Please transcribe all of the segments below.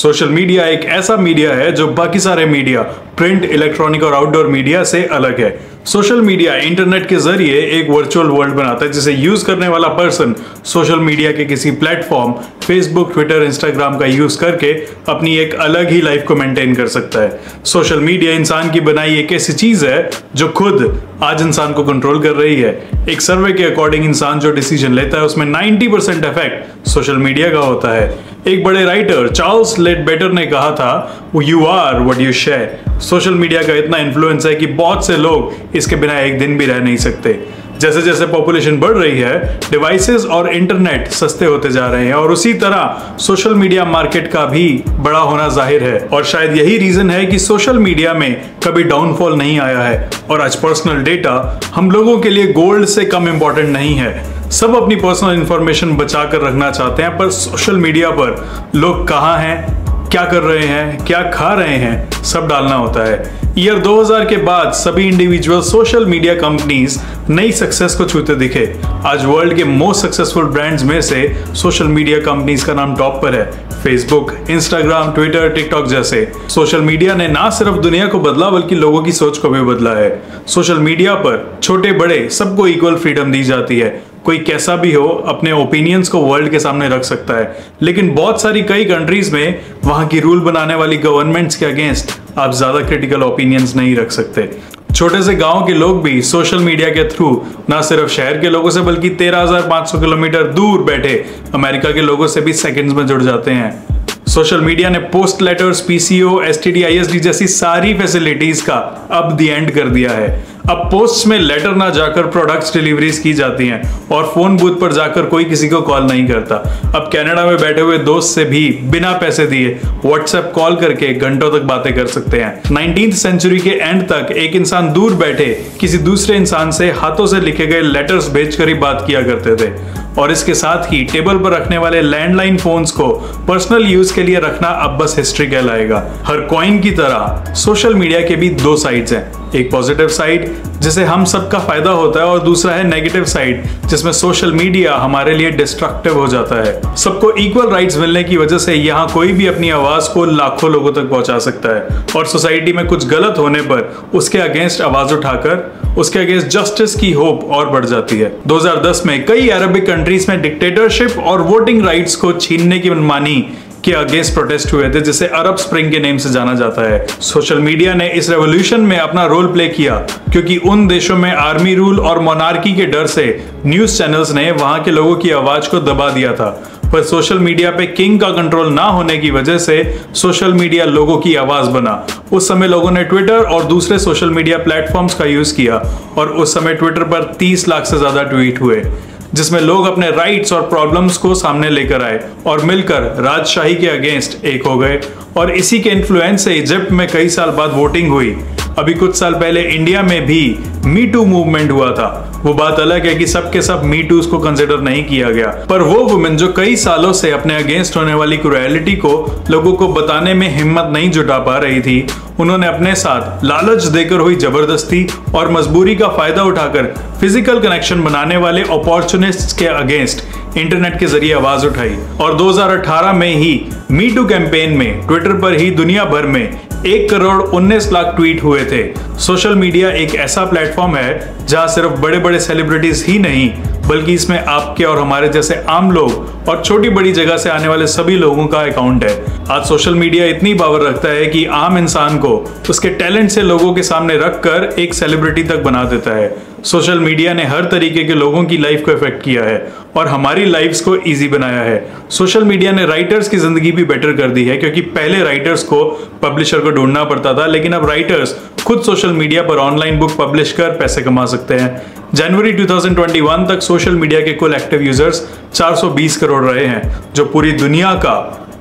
Social media एक ऐसा media है जो बाकी सारे मीडिया, प्रिंट, इलेक्ट्रॉनिक और आउटडोर मीडिया से अलग है। सोशल मीडिया इंटरनेट के जरिए एक वर्चुअल वर्ल्ड बनाता है जिसे यूज करने वाला पर्सन सोशल मीडिया के किसी प्लेटफॉर्म, फेसबुक, ट्विटर, इंस्टाग्राम का यूज करके अपनी एक अलग ही लाइफ को मेंटेन कर सकता है। सोशल मीडिया इंसान की बनाई एक ऐसी चीज है जो खुद आज इंसान को कंट्रोल कर रही है। एक सर्वे के अकॉर्डिंग इंसान जो डिसीजन लेता है उसमें 90% इफेक्ट सोशल मीडिया का होता है। एक बड़े राइटर चार्ल्स लेडबेटर ने कहा था, you are what you share. Social media का इतना इन्फ्लुएंस है कि बहुत से लोग इसके बिना एक दिन भी रह नहीं सकते। जैसे जैसे पॉपुलेशन बढ़ रही है, डिवाइसेस और इंटरनेट सस्ते होते जा रहे हैं और उसी तरह सोशल मीडिया मार्केट का भी बड़ा होना जाहिर है। और शायद यही रीजन है कि सोशल मीडिया में कभी डाउनफॉल नहीं आया है। और आज पर्सनल डेटा हम लोगों के लिए गोल्ड से कम इंपॉर्टेंट नहीं है। सब अपनी पर्सनल इंफॉर्मेशन बचा कर रखना चाहते हैं, पर सोशल मीडिया पर लोग कहाँ हैं, क्या कर रहे हैं, क्या खा रहे हैं, सब डालना होता है। ईयर 2000 के बाद सभी इंडिविजुअल सोशल मीडिया कंपनीज नई सक्सेस को छूते दिखे। आज वर्ल्ड के मोस्ट सक्सेसफुल ब्रांड्स में से सोशल मीडिया कंपनीज का नाम टॉप पर है। फेसबुक, इंस्टाग्राम, ट्विटर, टिकटॉक जैसे। सोशल मीडिया ने ना सिर्फ दुनिया को बदला बल्कि लोगों की सोच को भी बदला है। सोशल मीडिया पर छोटे बड़े सबको इक्वल फ्रीडम दी जाती है। कोई कैसा भी हो अपने ओपिनियंस को वर्ल्ड के सामने रख सकता है, लेकिन बहुत सारी कई कंट्रीज में वहां की रूल बनाने वाली गवर्नमेंट्स के अगेंस्ट आप ज्यादा क्रिटिकल ओपिनियंस नहीं रख सकते। छोटे से गांव के लोग भी सोशल मीडिया के थ्रू ना सिर्फ शहर के लोगों से बल्कि 13,500 किलोमीटर दूर बैठे अमेरिका के लोगों से भी सेकंड्स में जुड़ जाते हैं। सोशल मीडिया ने post letters, PCO, STD, ISD जैसी सारी फैसिलिटीज का अब द एंड कर दिया है। अब पोस्ट में लेटर ना जाकर प्रोडक्ट्स डिलीवरीज की जाती हैं और फोन बूथ पर जाकर कोई किसी को कॉल नहीं करता। अब कनाडा में बैठे हुए दोस्त से भी बिना पैसे दिए व्हाट्सएप कॉल करके घंटों तक बातें कर सकते हैं। 19वीं सेंचुरी के एंड तक एक इंसान दूर बैठे किसी दूसरे इंसान से हाथों से लिखे गए लेटर्स भेजकर ही बात किया करते थे। और इसके साथ ही टेबल पर रखने वाले लैंडलाइन फोन्स को पर्सनल यूज के लिए रखना अब बस हिस्ट्री कहलाएगा। हर कॉइन की तरह सोशल मीडिया के भी दो साइड्स हैं। एक पॉजिटिव साइड जिसे हम सबका फायदा होता है और दूसरा है नेगेटिव साइड जिसमें सोशल मीडिया हमारे लिए डिस्ट्रक्टिव हो जाता है। सबको इक्वल राइट्स मिलने की वजह से यहाँ कोई भी अपनी आवाज को लाखों लोगों तक पहुंचा सकता है और सोसाइटी में कुछ गलत होने पर उसके अगेंस्ट आवाज उठाकर उसके अगेंस्ट जस्टिस की होप और बढ़ जाती है। 2010 में कई अरबिक कंट्रीज में डिक्टेटरशिप और वोटिंग राइट्स को छीनने की मनमानी के अगेंस्ट प्रोटेस्ट हुए थे जिसे अरब स्प्रिंग के नेम से जाना जाता है। सोशल मीडिया ने इस रेवोल्यूशन में अपना रोल प्ले किया क्योंकि उन देशों में आर्मी रूल और मोनार्की के डर से न्यूज चैनल्स ने वहां के लोगों की आवाज को दबा दिया था। पर सोशल मीडिया पे किंग का कंट्रोल ना होने की वजह से सोशल मीडिया लोगों की आवाज बना। उस समय लोगों ने ट्विटर और दूसरे सोशल मीडिया प्लेटफॉर्म्स का यूज किया और उस समय ट्विटर पर 30 लाख से ज्यादा ट्वीट हुए जिसमें लोग अपने राइट्स और प्रॉब्लम्स को सामने लेकर आए और मिलकर राजशाही के अगेंस्ट एक हो गए। और इसी के इन्फ्लुएंस से इजिप्ट में कई साल बाद वोटिंग हुई। अभी कुछ साल पहले इंडिया में भी मी टू मूवमेंट हुआ था। वो बात अलग है कि सबके सब मी टूज को कंसिडर नहीं किया गया, पर वो वुमेन जो कई सालों से अपने अगेंस्ट होने वाली क्रूएलिटी को लोगों को बताने में हिम्मत नहीं जुटा पा रही थी, उन्होंने अपने साथ लालच देकर हुई जबरदस्ती और मजबूरी का फायदा उठाकर फिजिकल कनेक्शन बनाने वाले अपॉर्चुनिस्ट्स के अगेंस्ट इंटरनेट के जरिए आवाज उठाई। और 2018 में ही मी टू कैंपेन में ट्विटर पर ही दुनिया भर में 1,19,00,000 ट्वीट हुए थे। सोशल मीडिया एक ऐसा प्लेटफॉर्म है जहां सिर्फ बड़े बड़े सेलिब्रिटीज ही नहीं बल्कि इसमें आपके और हमारे जैसे आम लोग और छोटी बड़ी जगह से आने वाले सभी लोगों का अकाउंट है। आज सोशल मीडिया इतनी पावर रखता है कि आम इंसान को उसके टैलेंट से लोगों के सामने रखकर एक सेलिब्रिटी तक बना देता है। सोशल मीडिया ने हर तरीके के लोगों की लाइफ को इफेक्ट किया है और हमारी लाइफ्स को इजी बनाया है। सोशल मीडिया ने राइटर्स की जिंदगी भी बेटर कर दी है क्योंकि पहले राइटर्स को पब्लिशर को ढूंढना पड़ता था, लेकिन अब राइटर्स खुद सोशल मीडिया पर ऑनलाइन बुक पब्लिश कर पैसे कमा सकते हैं। जनवरी 2021 तक सोशल मीडिया के कुल एक्टिव यूजर्स 420 करोड़ रहे हैं जो पूरी दुनिया का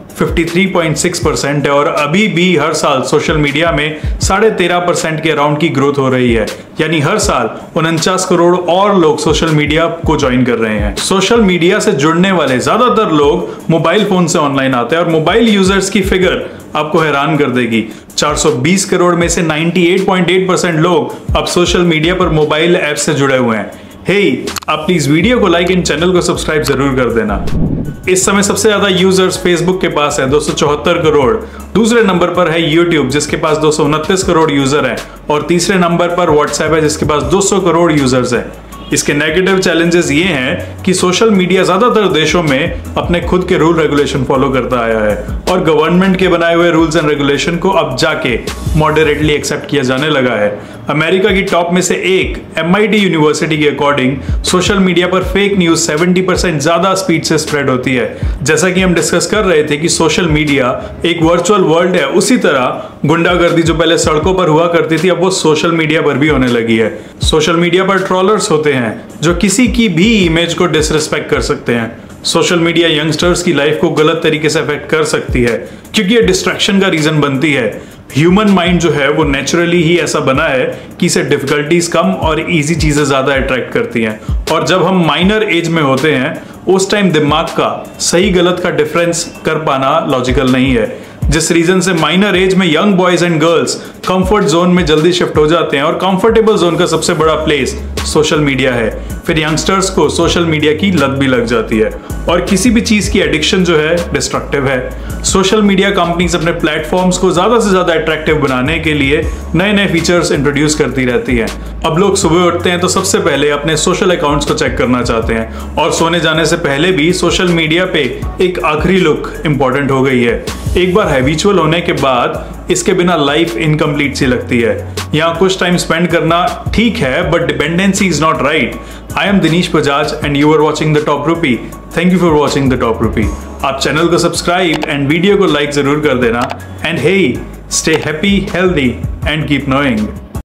53.6% है और अभी भी हर साल सोशल मीडिया में 13.5% के अराउंड की ग्रोथ हो रही है। यानी हर साल 49 करोड़ और लोग सोशल मीडिया को ज्वाइन कर रहे हैं। सोशल मीडिया से जुड़ने वाले ज्यादातर लोग मोबाइल फोन से ऑनलाइन आते हैं और मोबाइल यूजर्स की फिगर आपको हैरान कर देगी। 420 करोड़ में से 98.8% लोग अब सोशल मीडिया पर मोबाइल ऐप से जुड़े हुए हैं। आप प्लीज वीडियो को लाइक एंड चैनल को सब्सक्राइब जरूर कर देना। इस समय सबसे ज्यादा यूजर्स फेसबुक के पास है 274 करोड़, दूसरे नंबर पर है यूट्यूब जिसके पास 229 करोड़ यूजर है और तीसरे नंबर पर व्हाट्सएप है जिसके पास 200 करोड़ यूजर्स है। इसके नेगेटिव चैलेंजेस ये हैं कि सोशल मीडिया ज्यादातर देशों में अपने खुद के रूल रेगुलेशन फॉलो करता आया है और गवर्नमेंट के बनाए हुए रूल्स एंड रेगुलेशन को अब जाके मॉडरेटली एक्सेप्ट किया जाने लगा है। अमेरिका की टॉप में से एक MIT यूनिवर्सिटी के अकॉर्डिंग सोशल मीडिया पर फेक न्यूज 70% ज्यादा स्पीड से स्प्रेड होती है। जैसा कि हम डिस्कस कर रहे थे कि सोशल मीडिया एक वर्चुअल वर्ल्ड है, उसी तरह गुंडागर्दी जो पहले सड़कों पर हुआ करती थी अब वो सोशल मीडिया पर भी होने लगी है। सोशल मीडिया पर ट्रोलर्स होते हैं जो किसी की भी इमेज को डिसरिस्पेक्ट कर सकते हैं। सोशल मीडिया यंगस्टर्स की लाइफ को गलत तरीके से अफेक्ट कर सकती है क्योंकि ये डिस्ट्रैक्शन का रीजन बनती है। ह्यूमन माइंड जो है वो नेचुरली ही ऐसा बना है कि इसे डिफिकल्टीज कम और इजी चीजें ज्यादा अट्रैक्ट करती हैं और जब हम माइनर एज में होते हैं उस टाइम दिमाग का सही गलत का डिफरेंस कर पाना लॉजिकल नहीं है, जिस रीजन से माइनर एज में young boys and girls comfort zone में जल्दी शिफ्ट हो जाते हैं और कंफर्टेबल जोन का सबसे बड़ा प्लेस सोशल मीडिया है। फिर यंगस्टर्स को सोशल मीडिया की लत भी लग जाती है और किसी भी चीज की एडिक्शन जो है डिस्ट्रक्टिव है। सोशल मीडिया कंपनीज अपने प्लेटफॉर्म्स को ज्यादा से ज्यादा अट्रैक्टिव बनाने के लिए नए नए फीचर्स इंट्रोड्यूस करती रहती है। अब लोग सुबह उठते हैं तो सबसे पहले अपने सोशल अकाउंट्स को चेक करना चाहते हैं और सोने जाने से पहले भी सोशल मीडिया पे एक आखिरी लुक इंपॉर्टेंट हो गई है। एक बार हैबिचुअल होने के बाद इसके बिना लाइफ इनकम्प्लीट सी लगती है। यहाँ कुछ टाइम स्पेंड करना ठीक है but dependency is not right. I am Dinesh Bajaj and you are watching the top rupee. Thank you for watching the top rupee. आप चैनल को सब्सक्राइब एंड वीडियो को लाइक जरूर कर देना and hey, stay happy, healthy and keep knowing.